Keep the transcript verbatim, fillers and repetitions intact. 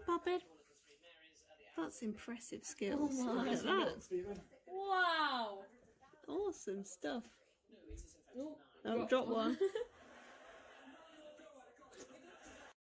puppet. That's impressive skills. Oh my. Look at that. Wow. Awesome stuff. Oh, Oh, drop one.